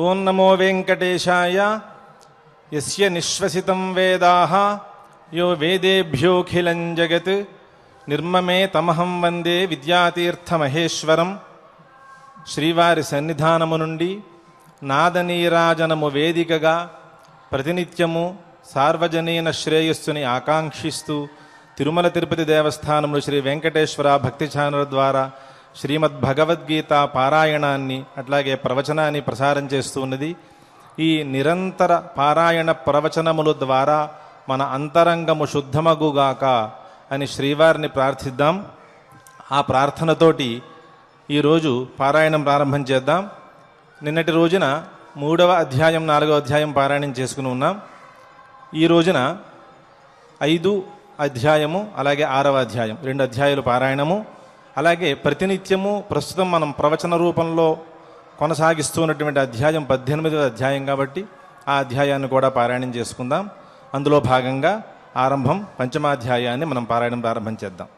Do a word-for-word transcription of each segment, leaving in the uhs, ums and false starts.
ఓం నమో వెంకటేశాయ. యస్య నిశ్వసితం వేదాః యో వేదేభ్యోఖిలం జగత్ నిర్మమే తమహం వందే విద్యాతీర్థమహేశ్వరం. శ్రీవారి సన్నిధానము నుండి నాదనీరాజనము వేదికగా ప్రతినిత్యము సార్వజనీన శ్రేయస్సుని ఆకాంక్షిస్తూ తిరుమల తిరుపతి దేవస్థానములు శ్రీ వెంకటేశ్వర భక్తి ఛానల్ ద్వారా శ్రీమద్ భగవద్గీత పారాయణాన్ని అట్లాగే ప్రవచనాన్ని ప్రసారం చేస్తూ ఉన్నది. ఈ నిరంతర పారాయణ ప్రవచనముల ద్వారా మన అంతరంగము శుద్ధమగుగాక అని శ్రీవారిని ప్రార్థిద్దాం. ఆ ప్రార్థనతోటి ఈరోజు పారాయణం ప్రారంభం చేద్దాం. నిన్నటి రోజున మూడవ అధ్యాయం నాలుగవ అధ్యాయం పారాయణం చేసుకుని ఉన్నాం. ఈ రోజున ఐదు అధ్యాయము అలాగే ఆరవ అధ్యాయం రెండు అధ్యాయాలు పారాయణము, అలాగే ప్రతినిత్యము ప్రస్తుతం మనం ప్రవచన రూపంలో కొనసాగిస్తున్నటువంటి అధ్యాయం పద్దెనిమిదవ అధ్యాయం కాబట్టి ఆ అధ్యాయాన్ని కూడా పారాయణం చేసుకుందాం. అందులో భాగంగా ఆరంభం పంచమాధ్యాయాన్ని మనం పారాయణం ప్రారంభం చేద్దాం.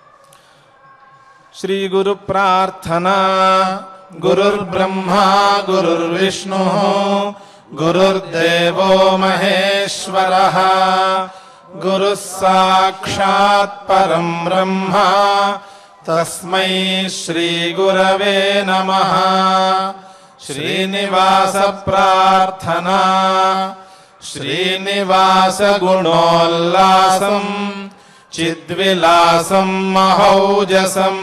శ్రీ గురు ప్రార్థనా. గురుర్బ్రహ్మా గురుర్విష్ణు గురుర్దేవో మహేశ్వరః గురుః సాక్షాత్ పరం బ్రహ్మ తస్మై శ్రీ గురవే నమః. శ్రీనివాస ప్రార్థనా. శ్రీనివాస గుణోల్లాసం చిద్విలాసం మహౌజసం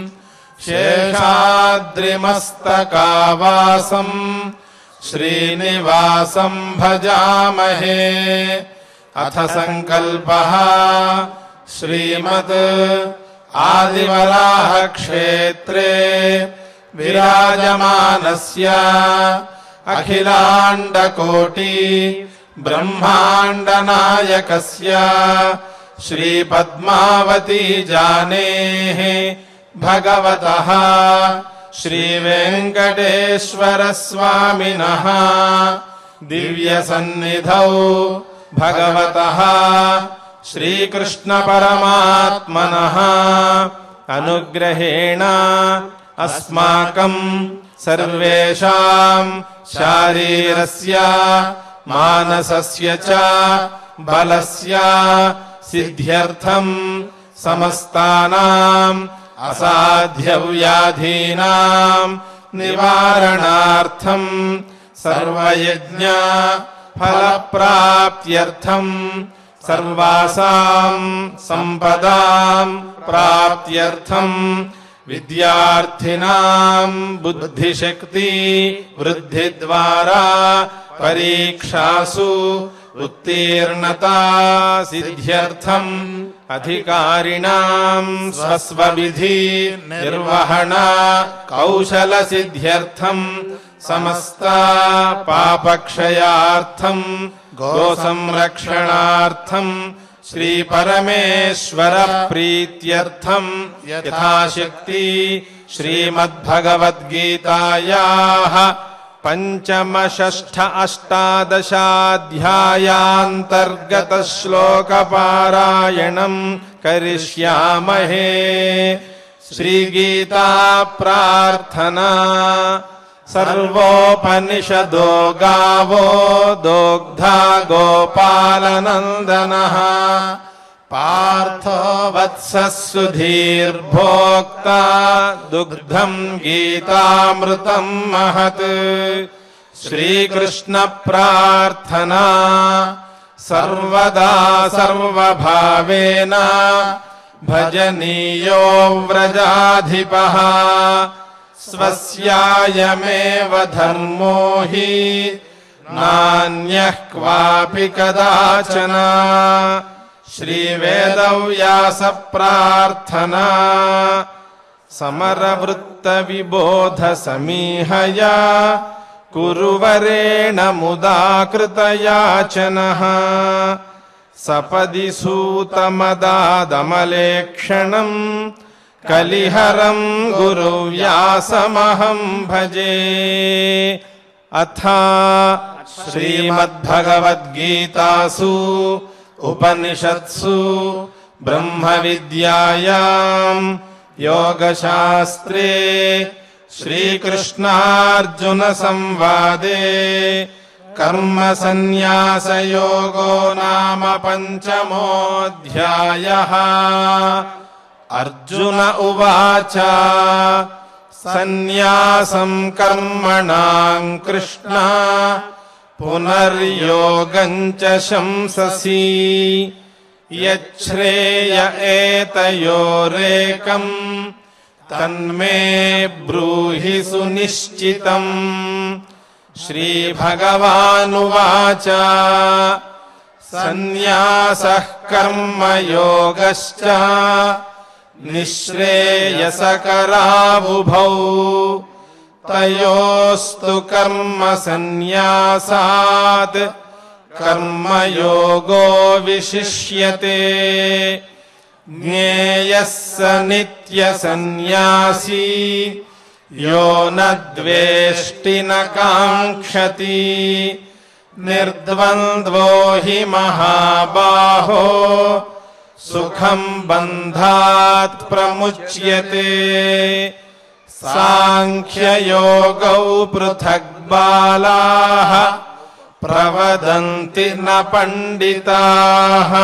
శేషాద్రిమస్తకావాసం శ్రీనివాసం భజామహే. అథ సంకల్పః శ్రీమద్ ఆదివరాహ క్షేత్రే విరాజమానస్య అఖిలాండకోటి బ్రహ్మాండ నాయకస్య శ్రీ పద్మావతీ జానేః భగవతః శ్రీ వెంకటేశ్వర స్వామినః దివ్య సన్నిధౌ భగవతః శ్రీకృష్ణ పరమాత్మనః అనుగ్రహేణ అస్మాకం సర్వేషాం శారీరస్య మానసస్య చ బలస్య సిద్ధ్యర్థం సమస్తానాం అసాధ్య వ్యాధీనాం నివారణార్థం సర్వయజ్ఞ ఫలప్రాప్త్యర్థం సర్వాసాం సంపదాం ప్రాప్త్యర్థం విద్యార్థినాం బుద్ధిశక్తి వృద్ధి ద్వారా పరీక్షాసు ఉత్తీర్ణతా సిద్ధ్యర్థం అధికారిణాం స్వస్వవిధి నిర్వహణ కౌశల సిద్ధ్యర్థం సమస్త పాపక్షయార్థం గో సంరక్షణార్థం శ్రీ పరమేశ్వర ప్రీత్యర్థం యథాశక్తి శ్రీమద్భగవద్గీతాయాః పంచమ షష్ఠ అష్టాదశాధ్యాయాంతర్గత శ్లోక పారాయణం కరిష్యామహే. శ్రీగీతా ప్రార్థనా. సర్వోపనిషదో గావో దోగ్ధా గోపాలనందనః పార్థో వత్సః సుధీర్భోక్తా దుగ్ధం గీతామృతం మహత్. శ్రీకృష్ణ ప్రార్థనా. సర్వదా సర్వభావేన భజనీయో వ్రజాధిపః స్వస్యాయమేవ ధర్మో హి నాన్యః క్వాపి కదాచన. శ్రీవేదవ్యాస ప్రార్థనా. సమరవృత్త విబోధ సమీహయా కురువరేణ ముదాకృతయాచనః సపది సూతమదాదమలేక్షణం కలిహరం గురువ్యాసమహం భజే. అథ శ్రీమద్భగవద్గీతాసు ఉపనిషత్సు బ్రహ్మ విద్యాయాం యోగశాస్త్రే श्रीकृष्णार्जुन संवादे कर्म संन्यास योगो नाम पंचमोऽध्यायः। अर्जुन उवाच संन्यासं कर्मणां कृष्ण पुनर्योगं च शंससि यच्छ्रेय एतयोरेकं तन्मे ब्रूहि सुनिश्चितम्। श्रीभगवानुवाच संन्यासः कर्मयोगश्च निःश्रेयसकरावुभौ तयोस्तु कर्म संन्यासात् कर्मयोगो विशिष्यते। ज्ञेयः स नित्यसंन्यासी यो न द्वेष्टि न काङ्क्षति निर्द्वन्द्वो हि महाबाहो सुखं बन्धात् प्रमुच्यते। सांख्ययोगौ पृथक् बालाः प्रवदन्ति न पण्डिताः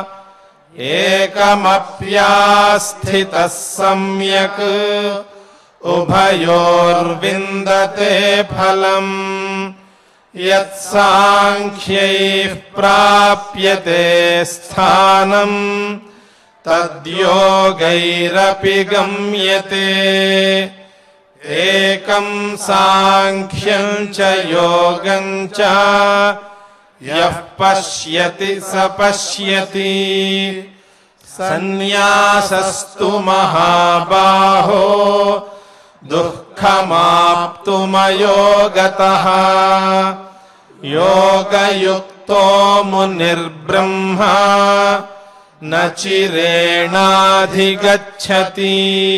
एकमप्यास्थितः सम्यक् उभयोर्विन्दते फलम्। यत्साङ्ख्यैः प्राप्यते स्थानम् तद्योगैरपि गम्यते। एकं सांख्यं च योगं च यः पश्यति स पश्यति संन्यासस्तु महाबाहो दुःखमाप्तुमयो गतः। योगयुक्तो मुनिर्ब्रह्मा न चिरेणाधिगच्छति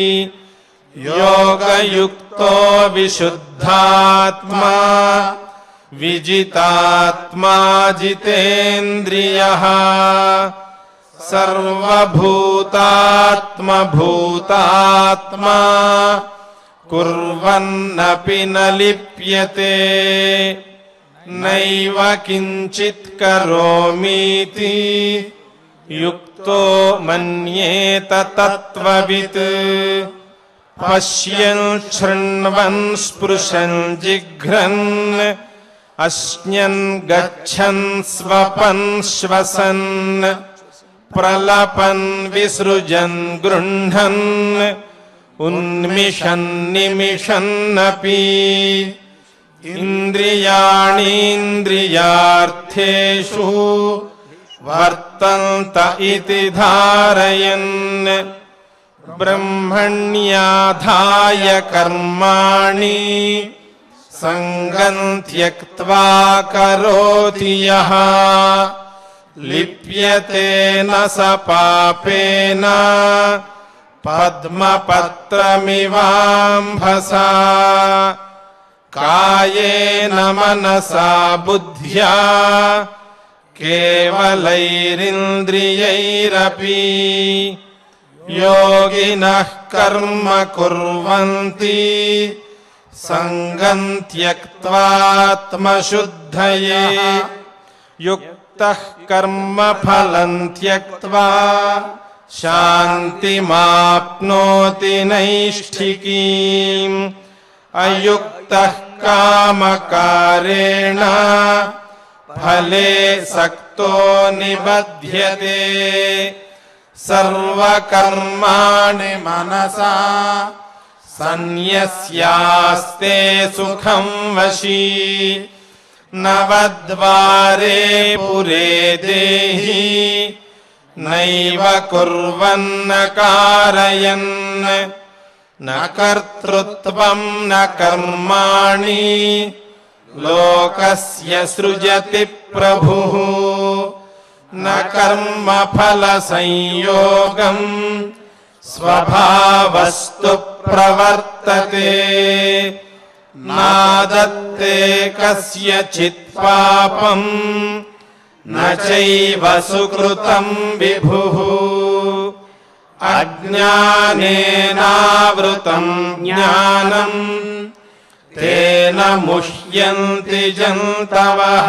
योगयुक्तो विशुद्धात्मा विजितात्मा जितेन्द्रियः। सर्वभूतात्मा भूतात्मा कुर्वन्नपि न लिप्यते। नैव किञ्चित् करोमीति युक्तो मन्येत तत्त्ववित्। पश्यन् शृण्वन् स्पृशन् जिघ्रन् अश्नन् गच्छन् स्वपन् श्वसन् प्रलपन् विसृजन् गृह्णन् उन्मिषन् निमिषन्नपि। इन्द्रियाणीन्द्रियार्थेषु वर्तन्त इति धारयन् ब्रह्मण्याधाय कर्माणि सङ्गं त्यक्त्वा करोति यः लिप्यते न स पापेन पद्मपत्रमिवाम्भसा। कायेन मनसा बुद्ध्या केवलैरिन्द्रियैरपि योगिनः कर्म कुर्वन्ति सङ्गं त्यक्त्वात्मशुद्धये। युक्तः कर्मफलं त्यक्त्वा शान्तिमाप्नोति नैष्ठिकीम्। अयुक्तः कामकारेण फले सक्तो निबध्यते। सर्वकर्माणि मनसा सन्न्यस्यास्ते सुखं वशी। नवद्वारे पुरे देहि नैव कुर्वन्न कारयन्। न कर्तृत्वं न कर्माणि लोकस्य सृजति प्रभुः। न कर्मफलसंयोगम् स्वभावस्तु प्रवर्तते। नादत्ते कस्यचित् पापम् न चैव सुकृतं विभुः। अज्ञानेनावृतं ज्ञानम् तेन मुह्यन्ति जन्तवः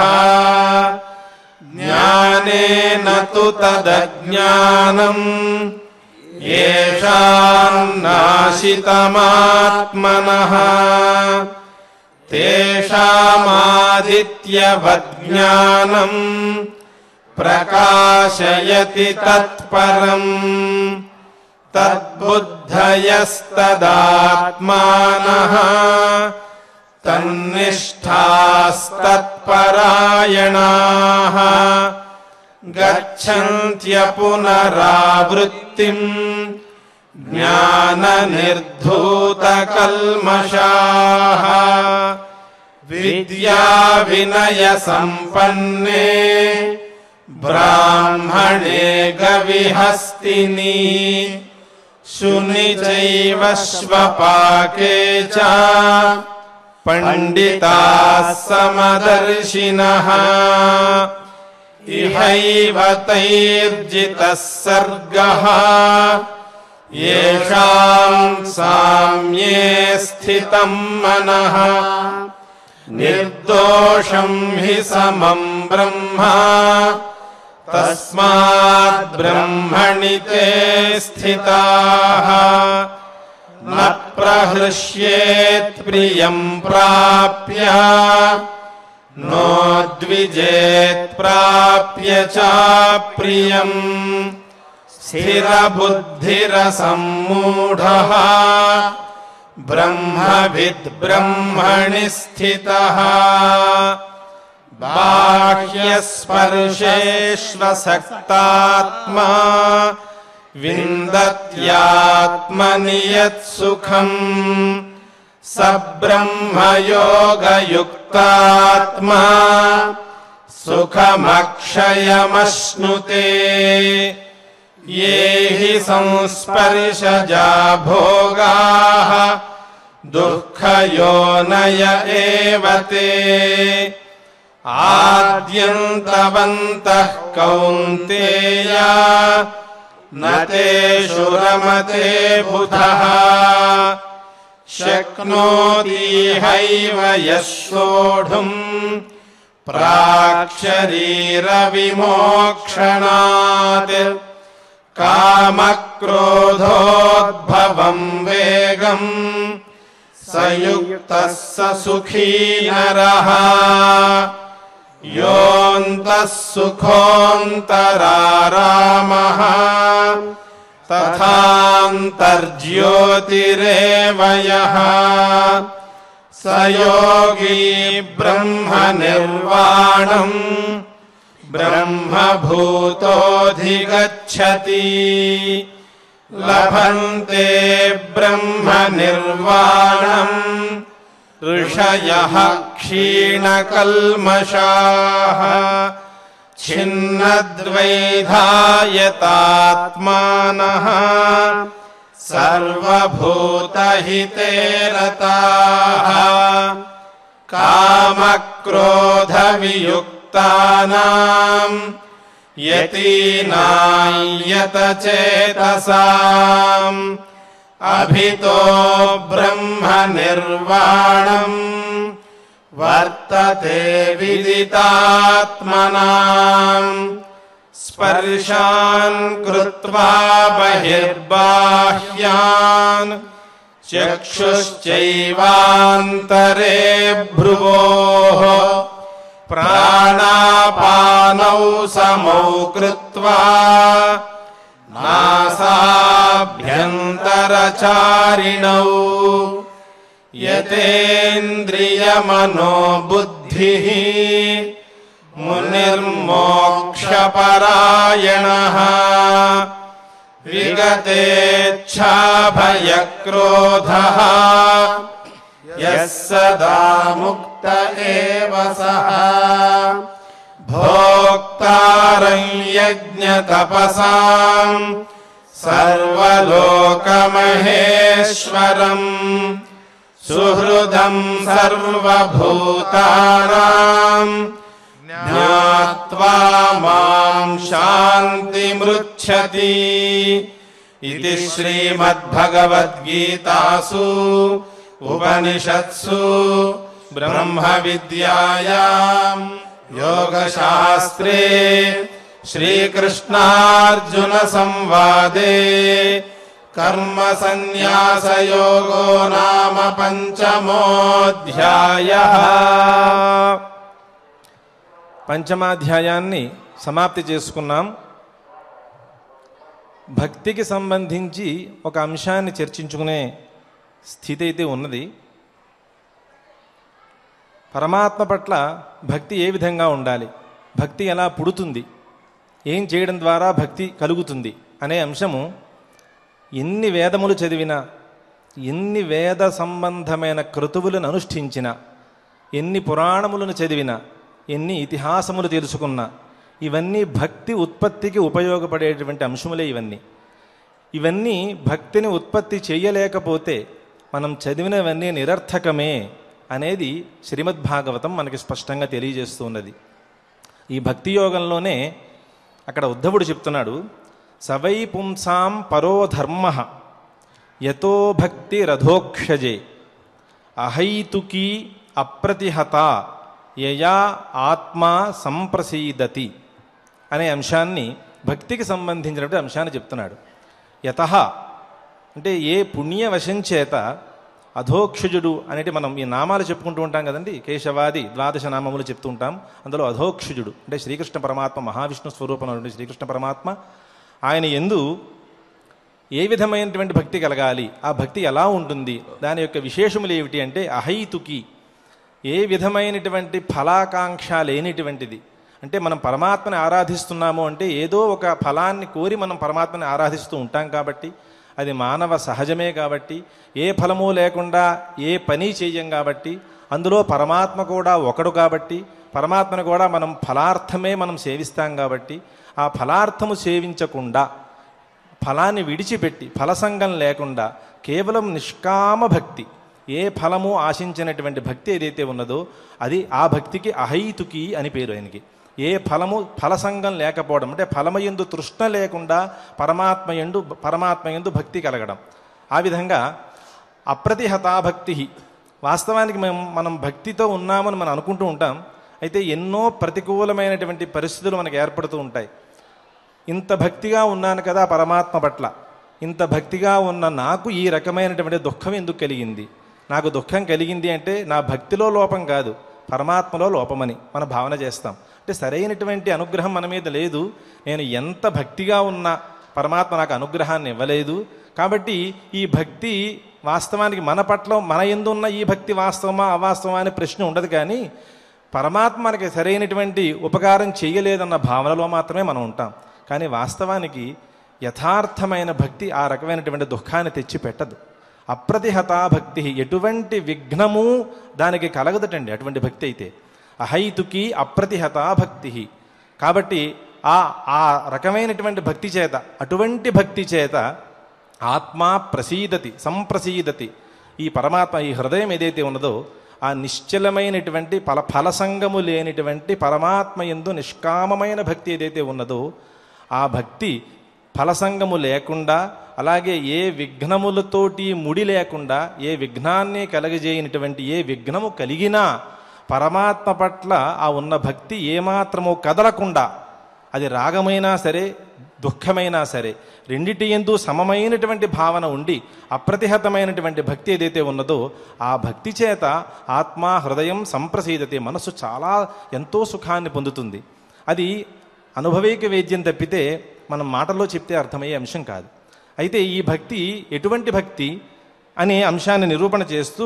ज्ञानेन तु तदज्ञानम् येषाम् नाशितमात्मनः तेषामादित्यवज्ञानम् प्रकाशयति तत्परम् तद्बुद्धयस्तदात्मानः तन्निष्ठास्तत्परायणाः गच्छन्त्यपुनरावृत्तिम् ज्ञाननिर्धूतकल्मषाः विद्याविनयसम्पन्ने ब्राह्मणे गविहस्तिनि शुनि चैव श्वपाके च पंडिताः समदर्शिनः इहैव तैर्जितः सर्गः येषाम् साम्ये स्थितं मनः निर्दोषं हि समं ब्रह्म तस्माद् ब्रह्मणि ते स्थिताः न प्रहृष्येत् प्रियं प्राप्य नो द्विजेत् प्राप्य च प्रियम् स्थिरबुद्धिरसम्मूढः ब्रह्मविद् ब्रह्मणि स्थितः बाह्यस्पर्शेष्वसक्तात्मा विन्दत्यात्मनि यत्सुखम् स ब्रह्मयोगयुक्तात्मा सुखमक्षयमश्नुते ये हि संस्पर्शजा भोगाः दुःखयोनय एव ते आद्यन्तवन्तः कौन्तेय न तेषु रमते बुधः शक्नोति हैव यः सोढुम् प्राक्शरीरविमोक्षणात् कामक्रोधोद्भवम् वेगम् स युक्तः स सुखी नरः योऽन्तः सुखोऽन्तरारामः तथान्तर्ज्योतिरेव यः स योगी ब्रह्मनिर्वाणम् ब्रह्मभूतोऽधिगच्छति लभन्ते ब्रह्मनिर्वाणम् ऋषयः क्षीणकल्मषाः छिन्नद्वैधायतात्मानः सर्वभूतहिते रताः कामक्रोधवियुक्तानाम् यतीनां यतचेतसाम् अभितो ब्रह्मनिर्वाणम् वर्तते विदितात्मनाम् स्पर्शान् कृत्वा बहिर्बाह्यान् चक्षुश्चैवान्तरे भ्रुवोः प्राणापानौ समौ कृत्वा नासाभ्यन्तरचारिणौ यतेन्द्रियमनोबुद्धिः मुनिर्मोक्षपरायणः विगतेच्छाभयक्रोधः यः सदा मुक्त एव सः भोक्तारं यज्ञतपसाम् सर्वलोकमहेश्वरम् सुहृदं सर्वभूतानां ज्ञात्वा मां शान्तिमृच्छति इति श्रीमद्भगवद्गीतासु उपनिषत्सु ब्रह्मविद्यायां योगशास्त्रे श्रीकृष्णार्जुनसंवादे कर्मसन्न्यासयोगो नाम పంచమోऽధ్యాయः. పంచమాధ్యాయాన్ని సమాప్తి చేసుకున్నాం. భక్తికి సంబంధించి ఒక అంశాన్ని చర్చించుకునే స్థితి అయితే ఉన్నది. పరమాత్మ పట్ల భక్తి ఏ విధంగా ఉండాలి, భక్తి ఎలా పుడుతుంది, ఏం చేయడం ద్వారా భక్తి కలుగుతుంది అనే అంశము ఎన్ని వేదములు చదివినా, ఎన్ని వేద సంబంధమైన క్రతువులను అనుష్ఠించినా, ఎన్ని పురాణములను చదివినా, ఎన్ని ఇతిహాసములు తెలుసుకున్నా, ఇవన్నీ భక్తి ఉత్పత్తికి ఉపయోగపడేటువంటి అంశములే. ఇవన్నీ ఇవన్నీ భక్తిని ఉత్పత్తి చేయలేకపోతే మనం చదివినవన్నీ నిరర్థకమే అనేది శ్రీమద్భాగవతం మనకి స్పష్టంగా తెలియజేస్తున్నది. ఈ భక్తి యోగంలోనే అక్కడ ఉద్ధవుడు చెప్తున్నాడు, సవై పుంసాం పరో ధర్మ యతో భక్తి రథోక్షజే అహైతుకీ అప్రతిహత యయా ఆత్మా సంప్రసీదతి అనే అంశాన్ని, భక్తికి సంబంధించినటువంటి అంశాన్ని చెప్తున్నాడు. యతః అంటే ఏ పుణ్యవశం చేత అధోక్షజుడు అనేటి మనం ఈ నామాలు చెప్పుకుంటూ ఉంటాం కదండి, కేశవాది ద్వాదశ నామములు చెప్తూ ఉంటాం. అందులో అధోక్షజుడు అంటే శ్రీకృష్ణ పరమాత్మ, మహావిష్ణు స్వరూపమైనటువంటి శ్రీకృష్ణ పరమాత్మ, ఆయన యందు ఏ విధమైనటువంటి భక్తి కలగాలి, ఆ భక్తి ఎలా ఉంటుంది, దాని యొక్క విశేషములు ఏమిటి అంటే అహైతుకి, ఏ విధమైనటువంటి ఫలాకాంక్ష లేనిటువంటిది. అంటే మనం పరమాత్మని ఆరాధిస్తున్నాము అంటే ఏదో ఒక ఫలాన్ని కోరి మనం పరమాత్మని ఆరాధిస్తూ ఉంటాం కాబట్టి, అది మానవ సహజమే కాబట్టి, ఏ ఫలము లేకుండా ఏ పని చేయం కాబట్టి, అందులో పరమాత్మ కూడా ఒకడు కాబట్టి, పరమాత్మను కూడా మనం ఫలార్థమే మనం సేవిస్తాం కాబట్టి, ఆ ఫలార్థము సేవించకుండా, ఫలాన్ని విడిచిపెట్టి, ఫలసంగం లేకుండా కేవలం నిష్కామ భక్తి, ఏ ఫలము ఆశించినటువంటి భక్తి ఏదైతే ఉన్నదో అది ఆ భక్తికి అహైతుకి అని పేరు. ఆయనకి ఏ ఫలము ఫలసంగం లేకపోవడం అంటే ఫలమయందు తృష్ణ లేకుండా పరమాత్మయందు పరమాత్మయందు భక్తి కలగడం. ఆ విధంగా అప్రతిహతా భక్తి. వాస్తవానికి మేము మనం భక్తితో ఉన్నామని మనం అనుకుంటూ ఉంటాం, అయితే ఎన్నో ప్రతికూలమైనటువంటి పరిస్థితులు మనకు ఏర్పడుతూ ఉంటాయి. ఇంత భక్తిగా ఉన్నాను కదా పరమాత్మ పట్ల, ఇంత భక్తిగా ఉన్న నాకు ఈ రకమైనటువంటి దుఃఖం ఎందుకు కలిగింది, నాకు దుఃఖం కలిగింది అంటే నా భక్తిలో లోపం కాదు, పరమాత్మలో లోపమని మనం భావన చేస్తాం. అంటే సరైనటువంటి అనుగ్రహం మన మీద లేదు, నేను ఎంత భక్తిగా ఉన్నా పరమాత్మ నాకు అనుగ్రహాన్ని ఇవ్వలేదు. కాబట్టి ఈ భక్తి వాస్తవానికి మన పట్ల మన యందు ఉన్న ఈ భక్తి వాస్తవమా అవాస్తవమా అనే ప్రశ్న ఉండదు, కానీ పరమాత్మ మనకి సరైనటువంటి ఉపకారం చేయలేదన్న భావనలో మాత్రమే మనం ఉంటాం. కానీ వాస్తవానికి యథార్థమైన భక్తి ఆ రకమైనటువంటి దుఃఖాన్ని తెచ్చిపెట్టదు. అప్రతిహతా భక్తి, ఎటువంటి విఘ్నము దానికి కలగదటండి అటువంటి భక్తి అయితే. అహైతుకి అప్రతిహతా భక్తి. కాబట్టి ఆ ఆ రకమైనటువంటి భక్తి చేత, అటువంటి భక్తి చేత ఆత్మా ప్రసీదతి సంప్రసీదతి. ఈ పరమాత్మ ఈ హృదయం ఏదైతే ఉన్నదో ఆ నిశ్చలమైనటువంటి ఫల ఫలసంగము లేనిటువంటి పరమాత్మ యందు నిష్కామమైన భక్తి ఏదైతే ఉన్నదో ఆ భక్తి ఫలసంగము లేకుండా, అలాగే ఏ విఘ్నములతోటి ముడి లేకుండా, ఏ విఘ్నాన్ని కలగజేయనటువంటి, ఏ విఘ్నము కలిగినా పరమాత్మ పట్ల ఆ ఉన్న భక్తి ఏమాత్రము కదలకుండా, అది రాగమైనా సరే దుఃఖమైనా సరే రెండిటి యందు సమమైనటువంటి భావన ఉండి అప్రతిహతమైనటువంటి భక్తి ఏదైతే ఉన్నదో ఆ భక్తి చేత ఆత్మ హృదయం సంప్రసీదతే, మనసు చాలా ఎంతో సుఖాన్ని పొందుతుంది. అది అనుభవైక వేద్యం తప్పితే మనం మాటల్లో చెప్తే అర్థమయ్యే అంశం కాదు. అయితే ఈ భక్తి ఎటువంటి భక్తి అనే అంశాన్ని నిరూపణ చేస్తూ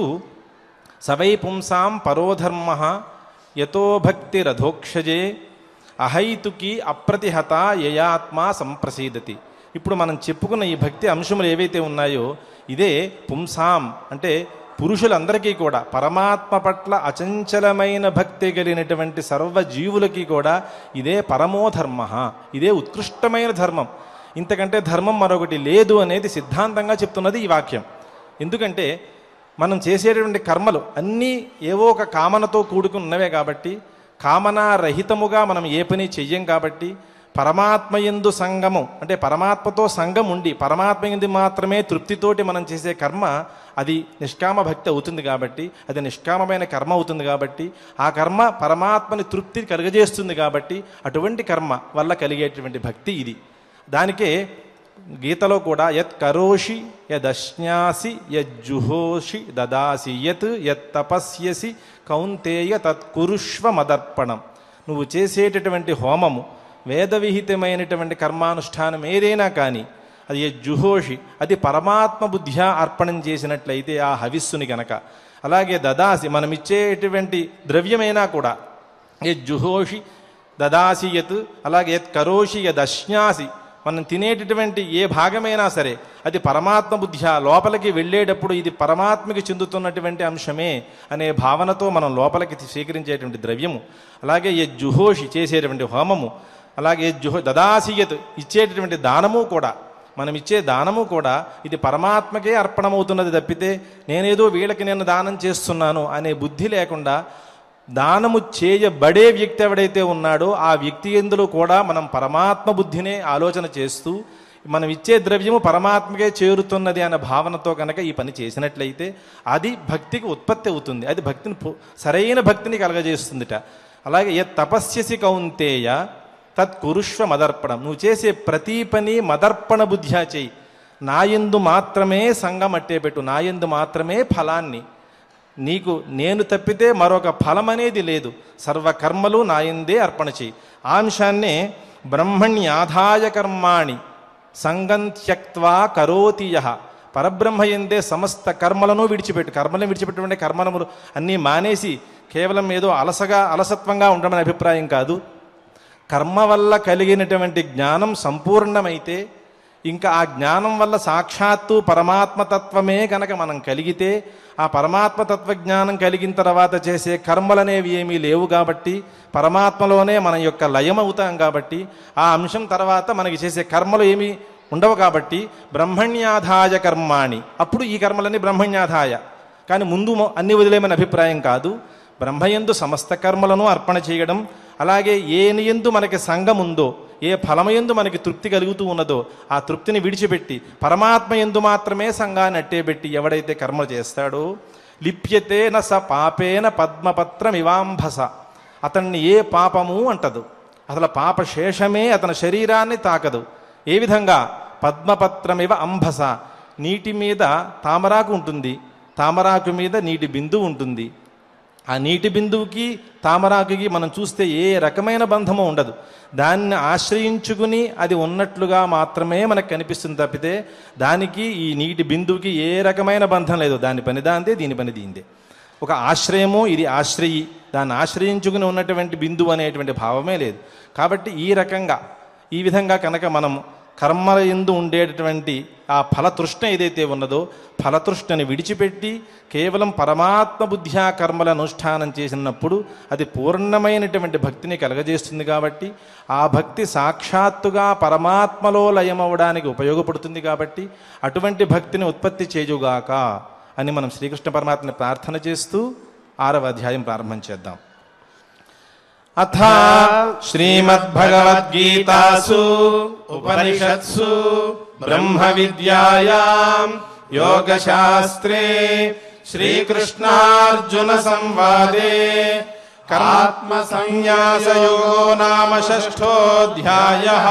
సవై పుంసాం పరోధర్మ యతో భక్తి రథోక్షజే అహైతుకి అప్రతిహత యయాత్మ సంప్రసీదతి. ఇప్పుడు మనం చెప్పుకున్న ఈ భక్తి అంశములు ఏవైతే ఉన్నాయో ఇదే పుంసాం అంటే పురుషులందరికీ కూడా పరమాత్మ పట్ల అచంచలమైన భక్తి కలిగినటువంటి సర్వజీవులకి కూడా ఇదే పరమోధర్మ, ఇదే ఉత్కృష్టమైన ధర్మం. ఇంతకంటే ధర్మం మరొకటి లేదు అనేది సిద్ధాంతంగా చెప్తున్నది ఈ వాక్యం. ఎందుకంటే మనం చేసేటువంటి కర్మలు అన్నీ ఏవో ఒక కామనతో కూడుకుని ఉన్నవే కాబట్టి, కామనారహితముగా మనం ఏ పని చెయ్యం కాబట్టి, పరమాత్మయందు సంగమం అంటే పరమాత్మతో సంగం ఉండి పరమాత్మయందు మాత్రమే తృప్తితోటి మనం చేసే కర్మ అది నిష్కామ భక్తి అవుతుంది కాబట్టి, అది నిష్కామమైన కర్మ అవుతుంది కాబట్టి, ఆ కర్మ పరమాత్మని తృప్తి కలుగజేస్తుంది కాబట్టి అటువంటి కర్మ వల్ల కలిగేటువంటి భక్తి ఇది. దానికే గీతలో కూడా యత్ కరోషి యదశ్నాసి యజ్జుహోషి దదాసి యత్ యత్ తపస్యసి కౌంతేయ తత్ కురుష్వ మదర్పణం. నువ్వు చేసేటటువంటి హోమము, వేదవిహితమైనటువంటి కర్మానుష్ఠానం ఏదైనా కానీ అది యజ్జుహోషి, అది పరమాత్మ బుద్ధ్యా అర్పణం చేసినట్లయితే ఆ హవిస్సుని గనక, అలాగే దదాసి మనం ఇచ్చేటువంటి ద్రవ్యమైనా కూడా యజ్జుహోషి దదాసి యత్, అలాగే యత్ కరోషి యదశ్నాసి మనం తినేటటువంటి ఏ భాగమైనా సరే అది పరమాత్మ బుద్ధ్యా లోపలికి వెళ్ళేటప్పుడు ఇది పరమాత్మకి చెందుతున్నటువంటి అంశమే అనే భావనతో మనం లోపలికి స్వీకరించేటువంటి ద్రవ్యము, అలాగే యజ్జుహోషి చేసేటువంటి హోమము, అలాగే యజ్జుహో దదాసియత్ ఇచ్చేటటువంటి దానము కూడా, మనం ఇచ్చే దానము కూడా ఇది పరమాత్మకే అర్పణమవుతున్నది తప్పితే నేనేదో వీళ్ళకి నేను దానం చేస్తున్నాను అనే బుద్ధి లేకుండా దానము చేయబడే వ్యక్తి ఎవడైతే ఉన్నాడో ఆ వ్యక్తి ఎందులో కూడా మనం పరమాత్మ బుద్ధినే ఆలోచన చేస్తూ మనం ఇచ్చే ద్రవ్యము పరమాత్మకే చేరుతున్నది అనే భావనతో కనుక ఈ పని చేసినట్లయితే అది భక్తికి ఉత్పత్తి అవుతుంది, అది భక్తిని సరైన భక్తిని కలగజేస్తుందిట. అలాగే ఏ తపస్యసి కౌంతేయ తత్ కురుష్వ మదర్పణం, నువ్వు చేసే ప్రతి పని మదర్పణ బుద్ధ్యా చేయి. నాయందు మాత్రమే సంగం అట్టేపెట్టు, నాయందు మాత్రమే ఫలాన్ని, నీకు నేను తప్పితే మరొక ఫలం అనేది లేదు, సర్వకర్మలు నాయందే అర్పణ చేయి. ఆ అంశాన్నే బ్రహ్మణ్యాధాయ కర్మాణి సంగం త్యక్త్వా కరోతి యః, పరబ్రహ్మయందే సమస్త కర్మలను విడిచిపెట్టు. కర్మలను విడిచిపెట్టుకుంటే కర్మలములు అన్నీ మానేసి కేవలం ఏదో అలసగా అలసత్వంగా ఉండమనే అభిప్రాయం కాదు. కర్మ వల్ల కలిగినటువంటి జ్ఞానం సంపూర్ణమైతే ఇంకా ఆ జ్ఞానం వల్ల సాక్షాత్తు పరమాత్మతత్వమే కనుక మనం కలిగితే ఆ పరమాత్మతత్వ జ్ఞానం కలిగిన తర్వాత చేసే కర్మలనేవి ఏమీ లేవు కాబట్టి పరమాత్మలోనే మన యొక్క లయం అవుతాం కాబట్టి ఆ అంశం తర్వాత మనకి చేసే కర్మలు ఏమీ ఉండవు కాబట్టి బ్రహ్మణ్యాధాయ కర్మాణి, అప్పుడు ఈ కర్మలన్నీ బ్రహ్మణ్యాధాయ. కానీ ముందు అన్ని వదిలేమని అభిప్రాయం కాదు. బ్రహ్మయందు సమస్త కర్మలను అర్పణ చేయడం, అలాగే ఏనియందు మనకి సంగం ఉందో, ఏ ఫలమయందు మనకి తృప్తి కలుగుతూ ఉన్నదో ఆ తృప్తిని విడిచిపెట్టి పరమాత్మ యందు మాత్రమే సంఘాన్ని అట్టేబెట్టి ఎవడైతే కర్మలు చేస్తాడో లిప్యతే న స పాపేన పద్మపత్రం ఇవాంభస, అతన్ని ఏ పాపము అంటదు, అసలు పాపశేషమే అతని శరీరాన్ని తాకదు. ఏ విధంగా? పద్మపత్రమివ అంభస, నీటి మీద తామరాకు ఉంటుంది, తామరాకు మీద నీటి బిందువు ఉంటుంది. ఆ నీటి బిందువుకి తామరాకుకి మనం చూస్తే ఏ రకమైన బంధము ఉండదు, దాన్ని ఆశ్రయించుకుని అది ఉన్నట్లుగా మాత్రమే మనకు కనిపిస్తుంది తప్పితే దానికి ఈ నీటి బిందువుకి ఏ రకమైన బంధం లేదు. దాని పని దాందే, దీని పని దీందే. ఒక ఆశ్రయము, ఇది ఆశ్రయి, దాన్ని ఆశ్రయించుకుని ఉన్నటువంటి బిందువు అనేటువంటి భావమే లేదు. కాబట్టి ఈ రకంగా ఈ విధంగా కనుక మనం కర్మల యందు ఉండేటటువంటి ఆ ఫలతృష్ణ ఏదైతే ఉన్నదో ఫలతృష్ణని విడిచిపెట్టి కేవలం పరమాత్మ బుద్ధ్యా కర్మల అనుష్ఠానం చేసినప్పుడు అది పూర్ణమైనటువంటి భక్తిని కలగజేస్తుంది. కాబట్టి ఆ భక్తి సాక్షాత్తుగా పరమాత్మలో లయమవడానికి ఉపయోగపడుతుంది. కాబట్టి అటువంటి భక్తిని ఉత్పత్తి చేయుగాక అని మనం శ్రీకృష్ణ పరమాత్మని ప్రార్థన చేస్తూ ఆరవ అధ్యాయం ప్రారంభం చేద్దాం. అథ శ్రీమద్భగవద్గీతాసు ఉపనిషత్సు బ్రహ్మ విద్యాయాం యోగశాస్త్రే శ్రీకృష్ణార్జున సంవాదే కర్మాత్మ సన్యాసయోగో నామ షష్ఠోధ్యాయః.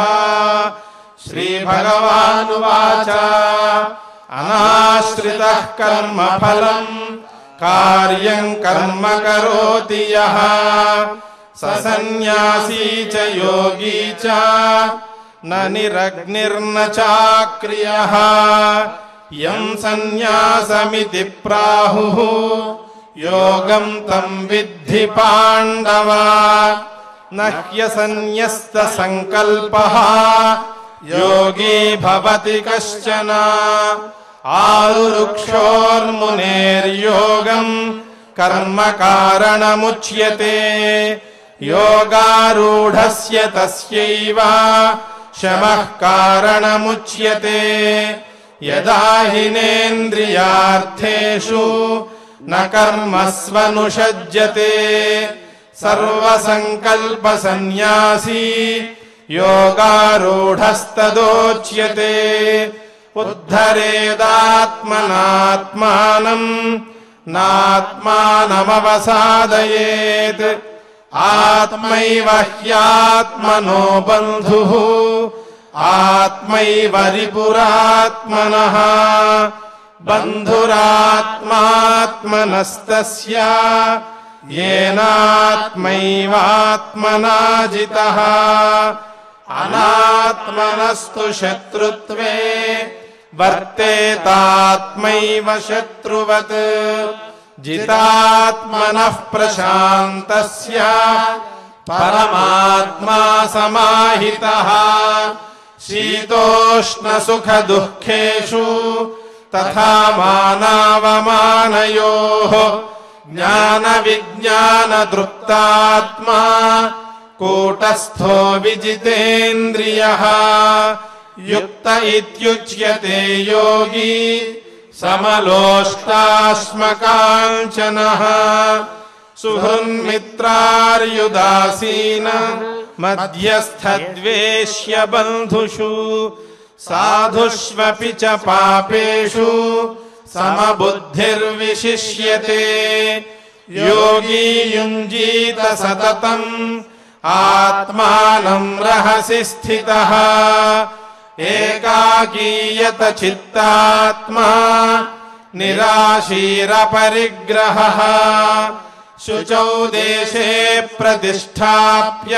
శ్రీభగవానువాచ అనాశ్రితః కర్మఫలం కార్యం కర్మ కరోతి యః స సన్యాసీ చ యోగీ చ న నిరగ్నిర్న చాక్రియః. యం సన్యాసమితి ప్రాహుః యోగం తం విద్ధి పాండవ. న హ్యసన్యస్త సంకల్పః యోగీ భవతి కశ్చన. ఆరురుక్షోర్మునేర్యోగం కర్మ కారణముచ్యతే. యోగారూఢస్య తస్యైవ శమః కారణముచ్యతే. యదా హినేంద్రియార్థేషు న కర్మస్వనుషజ్యతే. సర్వసంకల్ప సన్యాసీ योगारूढस्तदोच्यते उद्धरेदात्मनात्मानम् नात्मानमवसादयेत् आत्मैव ह्यात्मनो बन्धुः आत्मैव रिपुरात्मनः बन्धुरात्मात्मनस्तस्य येनात्मैवात्मना जितः अनात्मनस्तु शत्रुत्वे वर्तेतात्मैव शत्रुवत् जितात्मनः प्रशान्तस्य परमात्मा समाहितः शीतोष्णसुखदुःखेषु तथा मानावमानयोः ज्ञानविज्ञानदृप्तात्मा कूटस्थो विजितेन्द्रियः युक्त इत्युच्यते योगी समलोष्टाश्मकाञ्चनः सुहृन्मित्रार्युदासीन मध्यस्थद्वेष्य बन्धुषु साधुष्वपि च पापेषु समबुद्धिर्विशिष्यते योगी युञ्जीत सततम् आत्मानं रहसि स्थितः एकाकीयत चित्तात्मा निराशीरपरिग्रहः शुचौ देशे प्रतिष्ठाप्य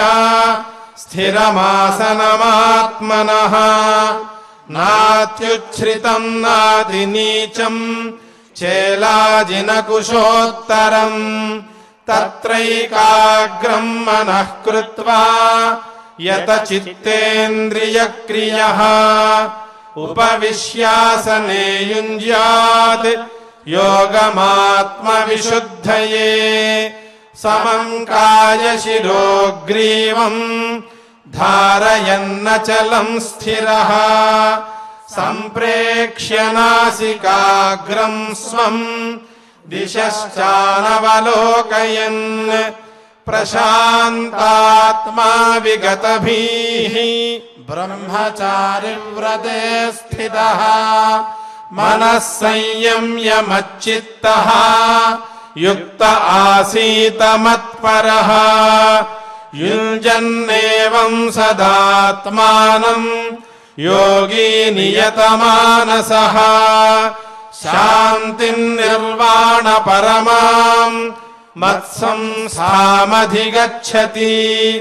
स्थिरमासनमात्मनः नात्युच्छ्रितम् नातिनीचम् चेलाजिनकुशोत्तरम् तत्रैकाग्रम् मनः कृत्वा यत चित्तेन्द्रियक्रियः उपविश्यासने युञ्ज्यात् योगमात्मविशुद्धये समं कायशिरोग्रीवम् धारयन्नचलं स्थिरः सम्प्रेक्ष्य नासिकाग्रं स्वम् दिशश्चानवलोकयन् प्रशान्तात्मा विगतभीः ब्रह्मचारिव्रते स्थितः मनः संयम्य मच्चित्तः युक्त आसीत मत्परः युञ्जन्नेवं सदात्मानम् योगी नियतमानसः शान्तिं निर्वाण परमाम् मत्संस्थामधिगच्छति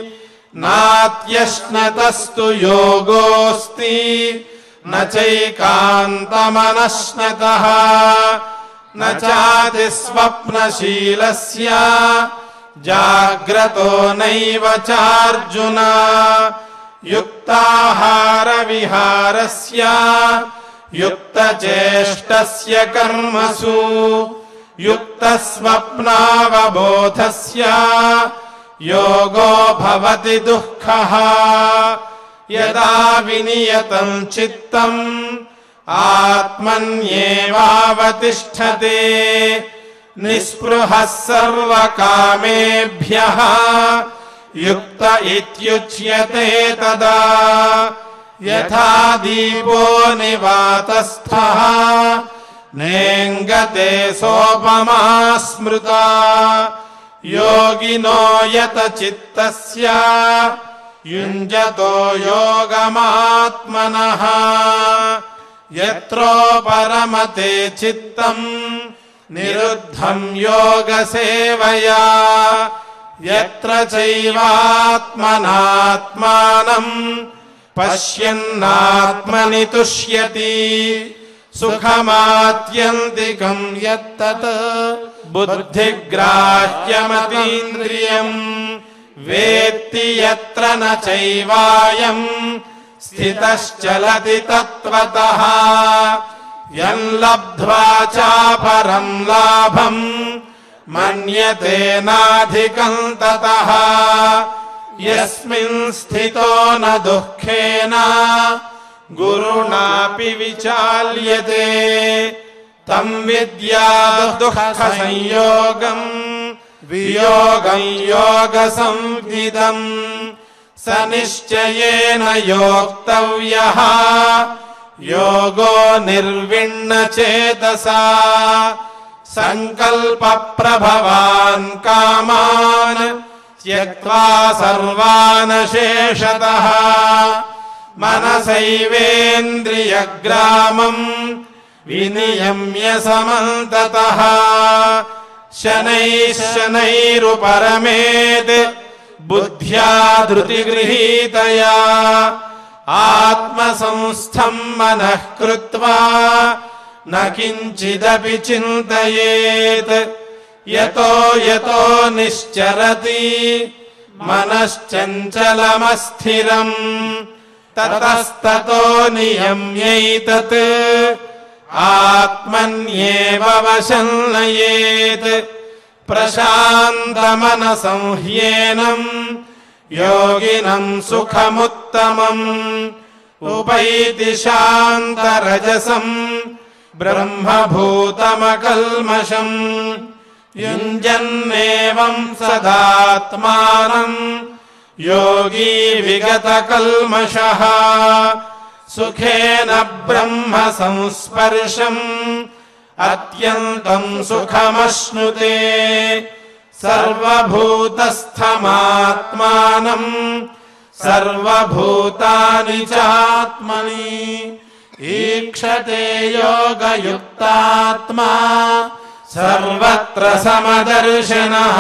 नात्यश्नतस्तु योगोऽस्ति न चैकान्तमनश्नतः न चातिस्वप्नशीलस्य जाग्रतो नैव चार्जुन युक्ताहारविहारस्य युक्तचेष्टस्य कर्मसु युक्तस्वप्नावबोधस्य योगो भवति दुःखः यदा विनियतं चित्तम् आत्मन्येवावतिष्ठते निःस्पृहः सर्वकामेभ्यः युक्त इत्युच्यते तदा यथा दीपो निवातस्थः नेङ्गते सोपमा स्मृता योगिनो यत चित्तस्य युञ्जतो योगमात्मनः यत्रोपरमते चित्तम् निरुद्धं योगसेवया यत्र चैवात्मनात्मानम् पश्यन्नात्मनि तुष्यति सुखमात्यन्तिकं यत्तत् बुद्धिग्राह्यमतीन्द्रियम् वेत्ति यत्र न चैवायम् स्थितश्चलति तत्त्वतः यल्लब्ध्वा चापरं लाभम् मन्यते नाधिकं ततः यस्मिन् स्थितो न दुःखेन गुरुणापि विचाल्यते तं विद्या दुःखसंयोगम् वियोगं योगसंविदम् निश्चयेन योक्तव्यः योगो निर्विण्णचेतसा सङ्कल्पप्रभवान् कामान् त्यक्त्वा सर्वान् शेषतः मनसैवेन्द्रियग्रामम् विनियम्य समन्ततः शनैः शनैरुपरमेत् बुद्ध्या धृतिगृहीतया आत्मसंस्थम् मनः कृत्वा न किञ्चिदपि चिन्तयेत् यतो यतो निश्चरति मनश्चञ्चलमस्थिरम् ततस्ततो नियम्यैतत् आत्मन्येव वशं नयेत् प्रशान्तमनसंह्येनम् योगिनम् सुखमुत्तमम् उपैति शान्तरजसम् ब्रह्मभूतमकल्मषम् युञ्जन्नेवम् सदात्मानम् योगी विगतकल्मषः सुखेन ब्रह्म संस्पर्शम् अत्यन्तम् सुखमश्नुते सर्वभूतस्थमात्मानम् सर्वभूतानि चात्मनि ईक्षते योगयुक्तात्मा सर्वत्र समदर्शनः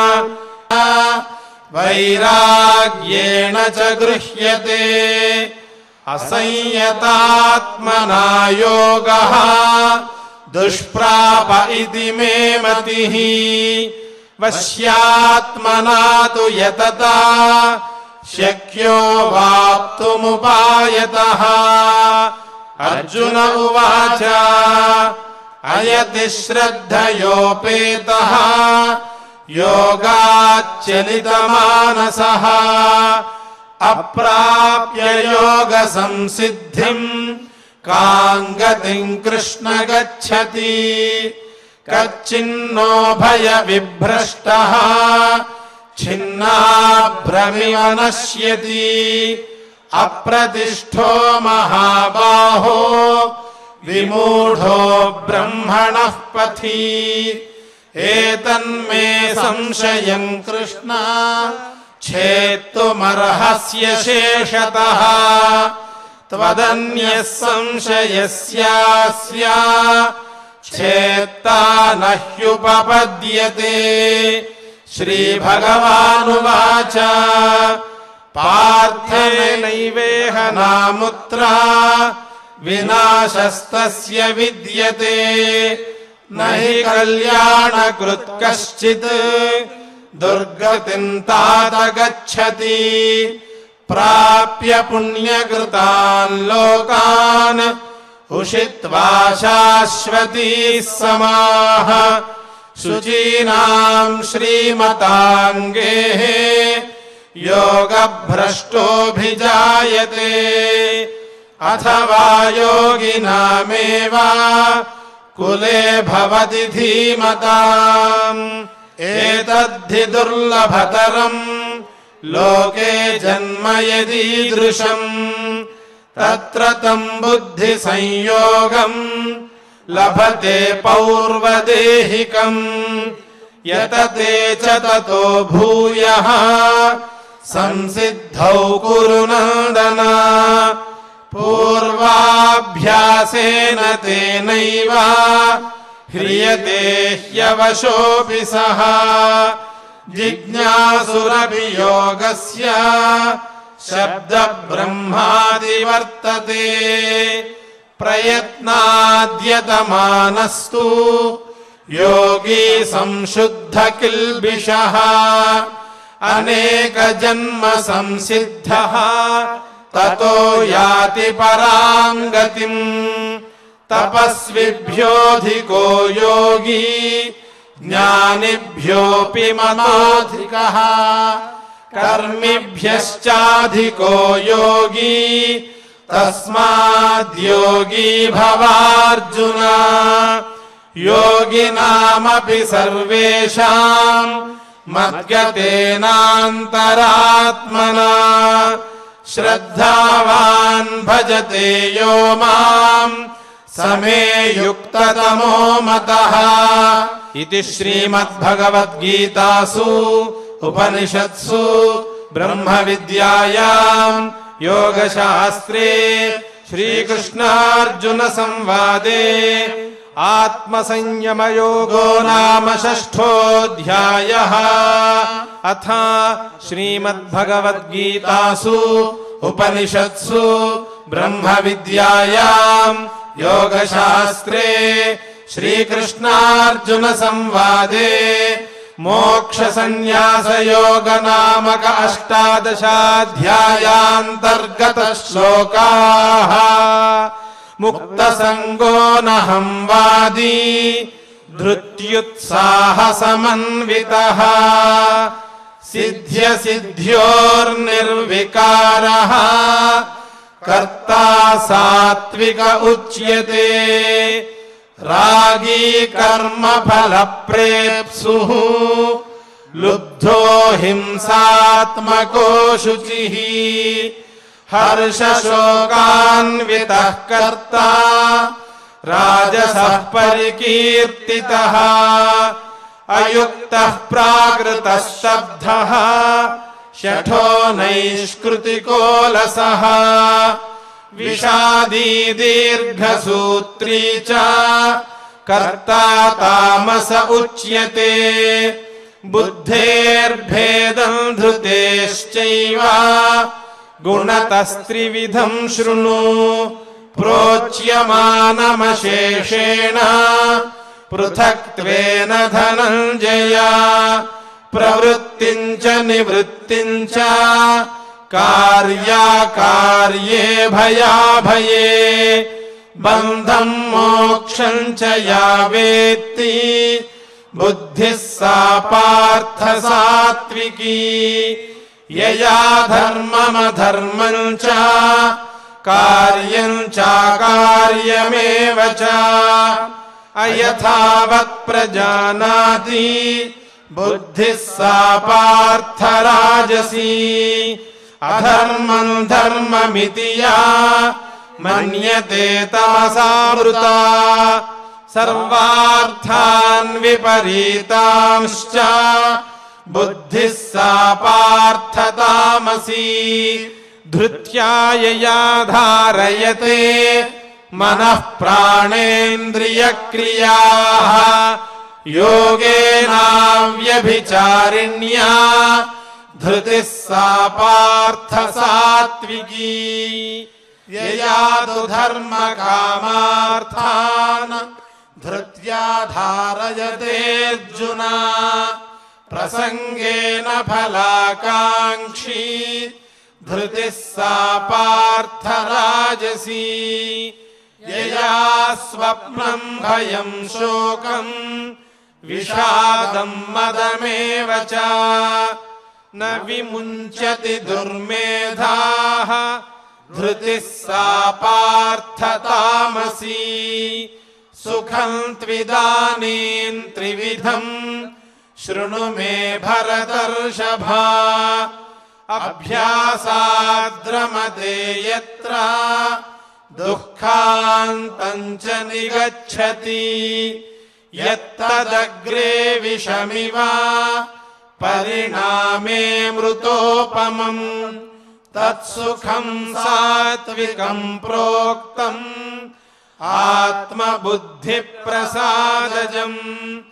वैराग्येण च गृह्यते असंयतात्मना योगः दुष्प्राप इति मे मतिः वश्यात्मना तु यतता शक्यो वाप्तुमुपायतः अर्जुन उवाच अयति श्रद्धयोपेतः योगाच्चलितमानसः अप्राप्य योगसंसिद्धिम् कां गतिम् कृष्ण गच्छति कच्चिन्नो भयविभ्रष्टः छिन्नाभ्रमिव नश्यति अप्रतिष्ठो महाबाहो विमूढो ब्रह्मणः पथि एतन्मे संशयम् कृष्ण छेत्तुमर्हस्य शेषतः त्वदन्यः संशयस्यास्य छेत्ता न ह्युपपद्यते श्रीभगवानुवाच पार्थेनैवेह नामुत्रा विनाशस्तस्य विद्यते न हि कल्याणकृत् कश्चित् दुर्गतिम् तात गच्छति प्राप्य पुण्यकृतान् लोकान् उषित्वा शाश्वतीः समाः शुचीनाम् श्रीमताङ्गेः योगभ्रष्टोऽभिजायते अथवा योगिनामेव कुले भवति धीमताम् एतद्धि दुर्लभतरम् लोके जन्म यदीदृशम् तत्र तम् बुद्धिसंयोगम् लभते पौर्वदेहिकम् यतते च ततो भूयः संसिद्धौ कुरु नन्दन पूर्वाभ्यासेन तेनैव ह्रियते ह्यवशोऽपि सः जिज्ञासुरपि योगस्य शब्दब्रह्मादिवर्तते प्रयत्नाद्यतमानस्तु योगी संशुद्ध किल्बिषः अनेकजन्म संसिद्धः ततो याति पराम् गतिम् तपस्विभ्योऽधिको योगी ज्ञानिभ्योऽपि ममाधिकः कर्मिभ्यश्चाधिको योगी तस्माद्योगी भवार्जुन योगिनामपि सर्वेषाम् मद्गतेनान्तरात्मना श्रद्धावान् भजते यो माम् समे युक्ततमो मतः। इति श्रीमद्भगवद्गीतासु उपनिषत्सु ब्रह्मविद्यायाम् योगशास्त्रे श्रीकृष्णार्जुन संवादे आत्मसंयमयोगो नाम षष्ठोऽध्यायः। अथ श्रीमद्भगवद्गीतासु उपनिषत्सु ब्रह्मविद्यायाम् योगशास्त्रे श्रीकृष्णार्जुन संवादे मोक्षसंन्यासयोग नामक अष्टादशाध्यायान्तर्गत श्लोकाः। मुक्तसङ्गो नहं वादी धृत्युत्साहसमन्वितः सिद्ध्यसिद्ध्योर्निर्विकारः कर्ता सात्विक उच्यते। रागी कर्मफलप्रेप्सुः लुब्धो हिंसात्मको शुचिः हर्षशोकान्वितः कर्ता राजसः परिकीर्तितः अयुक्तः प्राकृतः स्तब्धः शठो नैष्कृतिकोलसः विषादी दीर्घसूत्री च कर्ता तामस उच्यते। बुद्धेर्भेदं धृतेश्चैव गुणतस्त्रिविधं शृणु प्रोच्यमानमशेषेण पृथक्त्वेन धनञ्जय। प्रवृत्तिं च निवृत्तिं च कार्याकार्ये भयाभये बन्धं मोक्षं च या वेत्ति बुद्धिः सा पार्थ सात्विकी। यया धर्ममधर्मं च कार्यं चाकार्यमेव च अयथावत् प्रजानाति बुद्धिः सा पार्थ राजसी। अधर्मं धर्ममिति या मन्यते तमसावृता सर्वार्थान् विपरीतांश्च बुद्धिः सा पार्थ तामसी। धृत्या यया धारयते मनः प्राणेन्द्रियक्रियाः योगेनाव्यभिचारिण्या धृतिः सा पार्थ सात्विकी। यया तु धर्मकामार्थान् धृत्या धारयतेऽर्जुन प्रसङ्गेन फलाकाङ्क्षी धृतिः सा पार्थ राजसी। यया स्वप्नं भयं शोकं विषादं मदमेव च न विमुञ्चति दुर्मेधाः धृतिः सा पार्थ तामसी। सुखं त्विदानीं त्रिविधं शृणु मे भरतर्षभा अभ्यासाद्रमते यत्र दुःखान्तं च निगच्छति यत्तदग्रे विषमिव परिणामे मृतोपमम् तत्सुखं सात्विकं प्रोक्तम् आत्मबुद्धिप्रसादजम्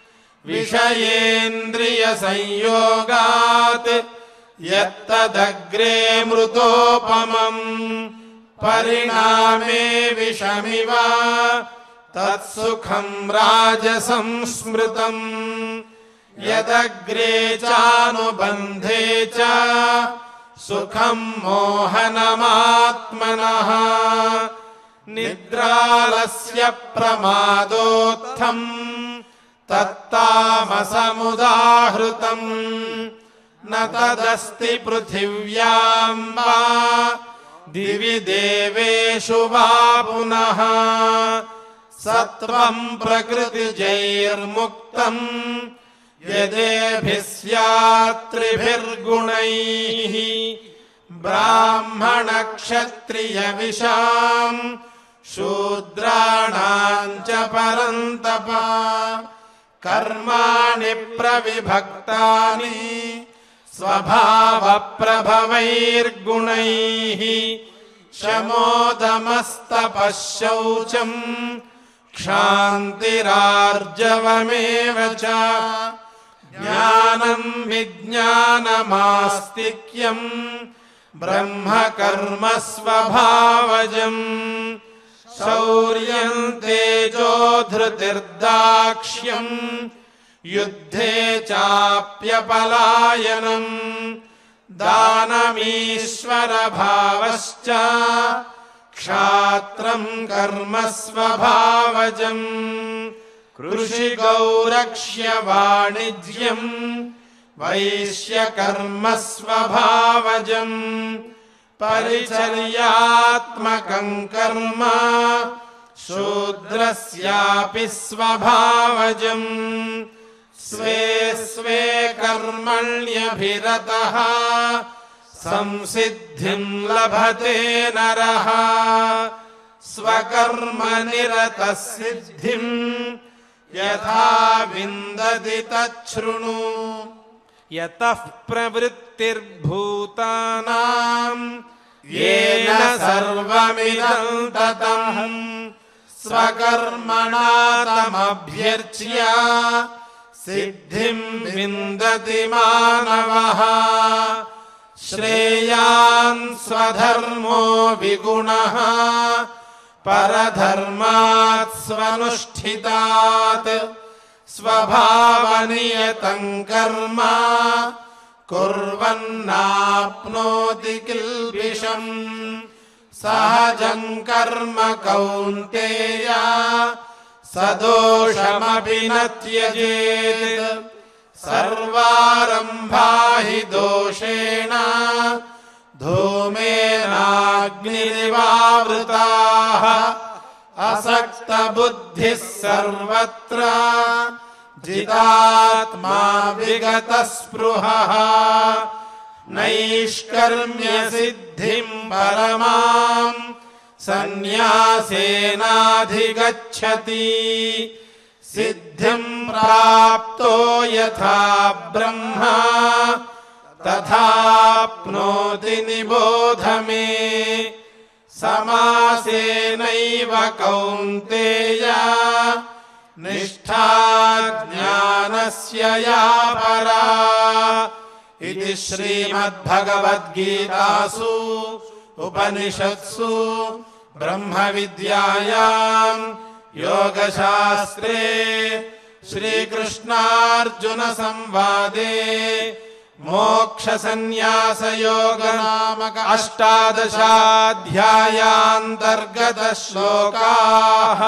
विषयेन्द्रियसंयोगात् यत्तदग्रे मृतोपमम् परिणामे विषमिव तत्सुखं राजसं स्मृतम् यदग्रे चानुबन्धे च सुखं मोहनमात्मनः निद्रालस्य प्रमादोत्थम् तत्तामसमुदाहृतम् न तदस्ति पृथिव्यां वा दिवि देवेषु वा पुनः सत्वं प्रकृतिजैर्मुक्तम् यदेभिः स्यात् त्रिभिर्गुणैः ब्राह्मणक्षत्रियविशाम् शूद्राणाम् च परन्तप कर्माणि प्रविभक्तानि स्वभावप्रभवैर्गुणैः शमोदमस्तपः शौचम् क्षान्तिरार्जवमेव च ज्ञानम् विज्ञानमास्तिक्यम् ब्रह्मकर्म स्वभावजम् शौर्यम् तेजो धृतिर्दाक्ष्यम् युद्धे चाप्यपलायनम् दानमीश्वरभावश्च क्षात्रम् कर्म स्वभावजम् कृषिगौरक्ष्य वाणिज्यम् वैश्यकर्म स्वभावजम् परिचर्यात्मकम् कर्म शूद्रस्यापि स्वभावजम् स्वे स्वे कर्मण्यभिरतः संसिद्धिम् लभते नरः स्वकर्मनिरतः सिद्धिम् यथा विन्दति तच्छृणु यतः प्रवृत्तिर्भूतानाम् येन सर्वमिदं ततम् स्वकर्मणा तमभ्यर्च्य सिद्धिम् विन्दति मानवः श्रेयान् स्वधर्मो विगुणः परधर्मात् स्वनुष्ठितात् स्वभावनियतं कर्म कुर्वन्नाप्नोति किल्बिषम् सहजं कर्म कौन्तेय सदोषमपि न त्यजेत् सर्वारम्भा हि दोषेण धूमेनाग्निरिवावृताः असक्तबुद्धिः सर्वत्र जितात्मा विगतस्पृहः नैष्कर्म्यसिद्धिम् परमाम् सन्न्यासेनाधिगच्छति सिद्धिम् प्राप्तो यथा ब्रह्मा तथाप्नोति निबोध मे समासेनैव कौन्तेय निष्ठा ज्ञानस्य या परा इति श्रीमद्भगवद्गीतासु उपनिषत्सु ब्रह्मविद्यायाम् योगशास्त्रे श्रीकृष्णार्जुन संवादे मोक्षसन्न्यासयोग नामक अष्टादशाध्यायान्तर्गत श्लोकाः।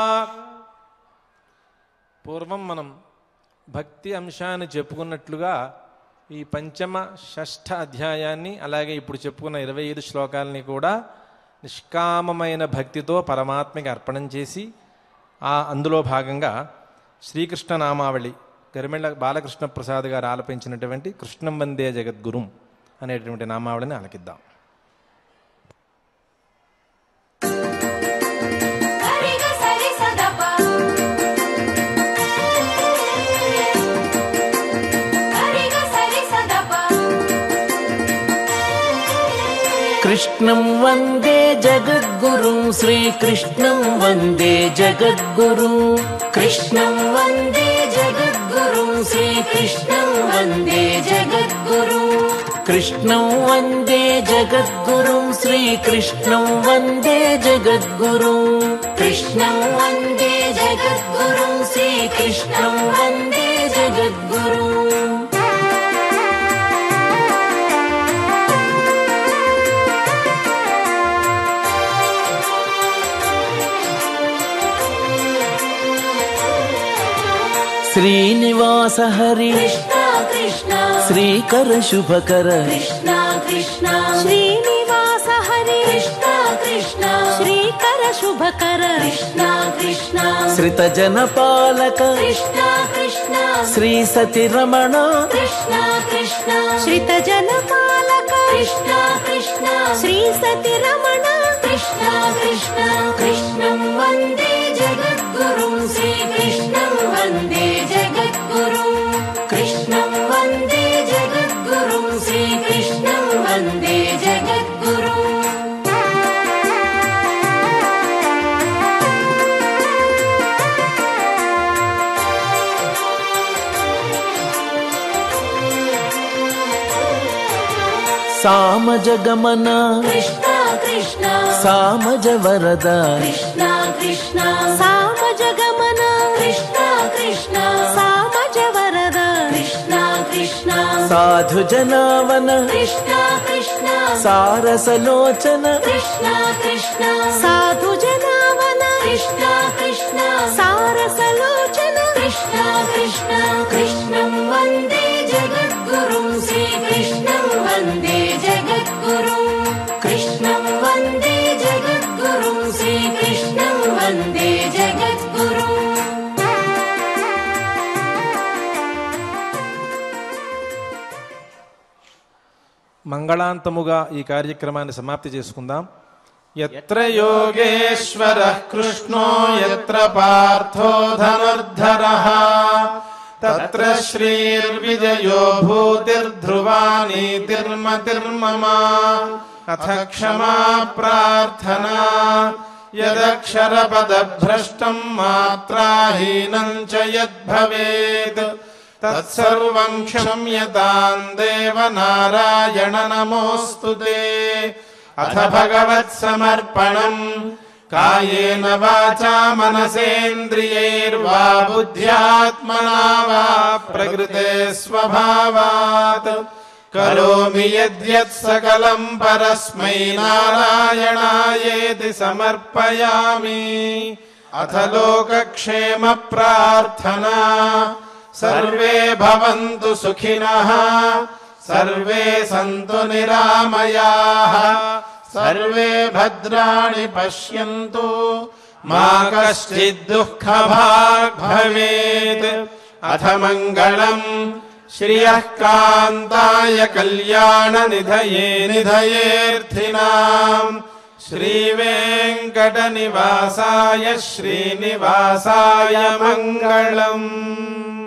పూర్వం మనం భక్తి అంశాన్ని చెప్పుకున్నట్లుగా ఈ పంచమ షష్ఠ అధ్యాయాన్ని అలాగే ఇప్పుడు చెప్పుకున్న ఇరవై ఐదు శ్లోకాలని కూడా నిష్కామమైన భక్తితో పరమాత్మకి అర్పణం చేసి ఆ అందులో భాగంగా శ్రీకృష్ణ నామావళి గరిమెళ్ళ బాలకృష్ణ ప్రసాద్ గారు ఆలపించినటువంటి కృష్ణం వందే జగద్గురుం అనేటువంటి నామావళిని ఆలకిద్దాం. कृष्णं वन्दे जगद्गुरुं श्रीकृष्णं वन्दे जगद्गुरुं कृष्णं वन्दे जगद्गुरुं श्रीकृष्णं वन्दे जगद्गुरुं कृष्णं वन्दे जगद्गुरुं श्रीकृष्णं वन्दे जगद्गुरुं कृष्णं वन्दे जगद्गुरुं श्रीकृष्णं वन्दे जगद्गुरुं श्रीनिवास हरि कृष्णा कृष्णा श्रीकर शुभकर कृष्णा कृष्णा श्रीनिवास हरि कृष्णा कृष्णा श्रीकर शुभकर कृष्णा कृष्णा श्रित जनपालक कृष्णा कृष्णा శ్రీ సతి రమణ కృష్ణ కృష్ణ శ్రిత జనపాలక కృష్ణ కృష్ణ శ్రీ సతి రమణ కృష్ణ కృష్ణ కృష్ణం వందే జగద్గురుం శ్రీకృష్ణం వందే జగద్గురుం కృష్ణం వందే జగద్గురుం శ్రీకృష్ణం వందే జగద్గురుం సామజ గమన కృష్ణ కృష్ణ సామజ వరద కృష్ణ కృష్ణ సామజ గమన కృష్ణ కృష్ణ సామజ వరద కృష్ణ కృష్ణ సాధు జనావన కృష్ణ కృష్ణ సారసలోచన కృష్ణ కృష్ణ సాధు జనావన కృష్ణ కృష్ణ సారసలోచన కృష్ణ కృష్ణ కృష్ణం వందే జగద్గురుం శ్రీకృష్ణం వందే జగద్గురుం కృష్ణం వందే జగద్గురుం శ్రీకృష్ణం వందే జగద్గురుం మంగళాంతముగా ఈ కార్యక్రమాన్ని సమాప్తి చేసుకుందాం. యత్ర యోగేశ్వరః కృష్ణో యత్ర పార్థో ధనుర్ధరః తత్ర శ్రీర్విజయో భూతిర్ధ్రువా నీతిర్మతిర్మమ అథ క్షమా ప్రార్థనా యదక్షరపదభ్రష్టం మాత్రాహీనం చ యద్భవేత్ తత్సర్వం క్షమ్యతాం దేవ నారాయణ నమోస్తుతే. అథ భగవత్సమర్పణం కాయేన వాచా మనసేంద్రియైర్వా బుద్ధ్యాత్మనా వా ప్రకృతే స్వభావాత్ కరోమి యద్యత్ సకలం పరస్మై నారాయణాయేతి సమర్పయామి. అథ లోకక్షేమ ప్రార్థనా సర్వే భవంతు సుఖినః సర్వే సంతు నిరామయాః సర్వే భద్రాణి పశ్యంతు మా కశ్చిద్ దుఃఖభాగ్ భవేత్. అథ మంగళం శ్రియః కాంతాయ కళ్యాణ నిధయే నిధయేర్థినాం శ్రీవేంకట నివాసాయ శ్రీనివాసాయ మంగళం.